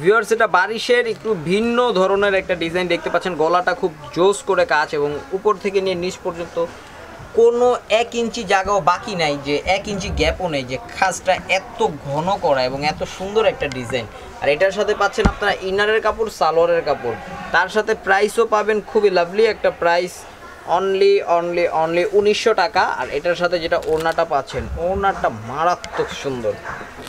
Viewers এটা বারিশের একটু ভিন্ন ধরনের একটা ডিজাইন দেখতে পাচ্ছেন, গলাটা খুব জোস করে কাজ এবং উপর থেকে নিয়ে নিচ পর্যন্ত কোনো 1 ইঞ্চি জায়গাও বাকি নাই, যে 1 ইঞ্চি গ্যাপও নেই, যে খাসটা এত ঘন করা এবং এত সুন্দর একটা ডিজাইন। আর এটার সাথে পাচ্ছেন আপনারা ইনারের কাপড়, সালোয়ারের কাপড়, তার সাথে প্রাইসও পাবেন খুবই লাভলি একটা প্রাইস, অনলি 1900 টাকা। আর এটার সাথে যেটা ওড়নাটা পাচ্ছেন, ওড়নাটা মারাত্মক সুন্দর,